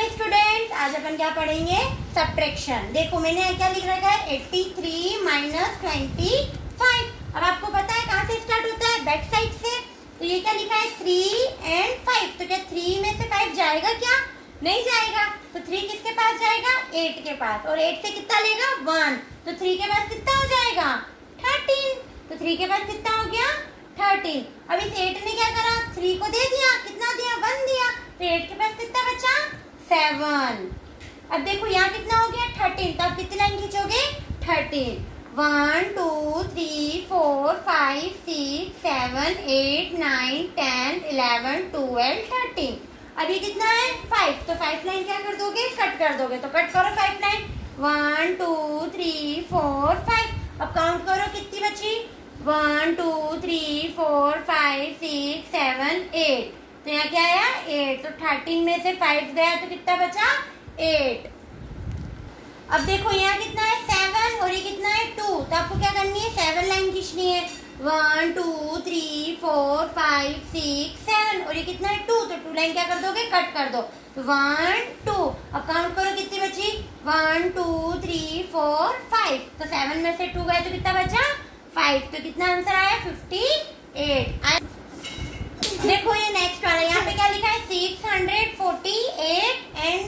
Students, आज अपन क्या पढ़ेंगे? सब्ट्रैक्शन। देखो मैंने क्या लिख रखा है, 83 माइनस 25। अब आपको पता है कहाँ से स्टार्ट होता है? बैक साइड से। तो ये क्या लिखा है, 3 एंड 5। तो क्या 3 में से 5 जाएगा? क्या नहीं जाएगा। तो 3 किसके पास जाएगा? 8 के पास। और 8 से कितना लेगा? 1। तो 3 के पास कितना हो जाएगा? 13। तो 3 के पास कितना हो गया? 13। अब इस 8 ने क्या करा? 3 को दे दिया। कितना दिया? 1 दिया। तो 8 के पास कितना बचा? 7। अब देखो यहाँ कितना हो गया? 13। तो आप कितनी लाइन खींचोगे? 13। 1 2 3 4 5 6 7 8 9 10 11 12 13। अब ये कितना है? 5। तो 5 लाइन क्या कर दोगे? कट कर दोगे। तो कट करो 5 लाइन। 1 2 3 4 5। अब काउंट करो कितनी बची? 1 2 3 4 5 6 7 8। तो यहाँ क्या आया? 8। तो 13 में से 5 गया तो कितना बचा? 8। अब देखो यहाँ कितना है? 7 और ये कितना है? 2। तो आपको क्या करनी है? 7 लाइन खींचनी है। 1 2 3 4 5 6 7 और ये कितना है? 2। तो 2 लाइन क्या कर दोगे? कट कर दो। 1 2। अब काउंट करो कितनी बची? 1 2 3 4 5। तो 7 में से 2 गए तो कितना बचा? 5। तो कितना आंसर आया? 58। देखो ये नेक्स्ट वाला, यहाँ पे क्या लिखा है? 648 एंड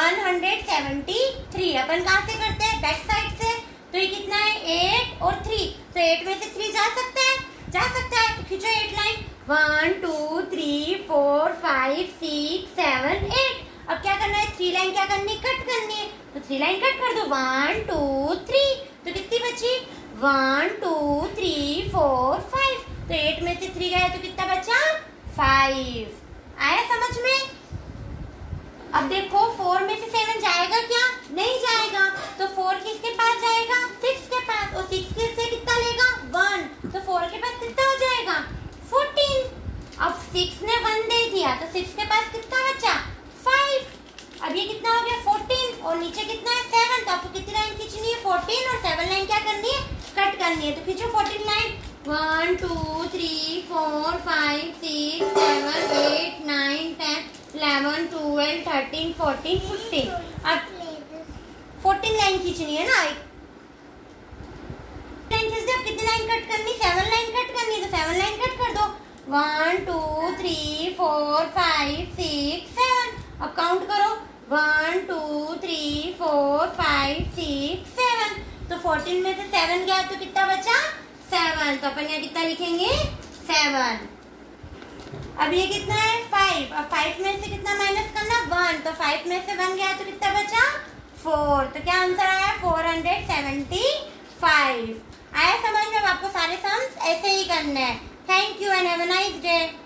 173। अपन कहाँ से करते हैं? बैक साइड से। तो ये कितना है? 8 और 3। तो 8 में से 3 जा सकता है? जा सकता है। तो खींचो 8 लाइन। 1 2 3 4 5 6 7 8। अब क्या करना है? 3 लाइन क्या करनी? कट करनी है। तो 3 लाइन कट कर दो। 1 2 3। तो कितनी बची? 1 2 3 4 5। तो 8 में से 3 गया तो कितना बचा? 5। आया समझ में? अब देखो 4 में से 7 जाएगा? क्या नहीं जाएगा। तो 4 किसके पास जाएगा? 6 के पास। और 6 से कितना लेगा? 1। तो 4 के पास कितना हो जाएगा? 14। अब 6 ने 1 दे दिया तो 6 के पास कितना बचा? 5। अब ये कितना हो गया? 14 और नीचे कितना है? 7। तो आपको कितनी लाइन खींचनी है? 14 और 7 लाइन क्या करनी है? कट करनी है। तो खींचो 14 लाइन। 1 2 3 4 5 6 7 8 9 10 11 12 13 14 15। अब 14 लाइन खींचनी है ना। लाइन खींच दो। कितनी लाइन कट करनी? 7 लाइन कट करनी है। तो 7 लाइन कट कर दो। 1 2 3 4 5 6 7। अब काउंट करो। 1 2 3 4 5 6 7। तो 14 में से 7 गया तो कितना बचा? 7। तो अपन यहाँ कितना लिखेंगे? 7। अब ये कितना है? 5। अब 5 में से कितना माइनस करना? 1। तो 5 में से 1 गया तो कितना बचा? 4। तो क्या आंसर आया? 475। आया समझ में? अब आपको सारे सम्स ऐसे ही करने हैं। Thank you and have a nice day.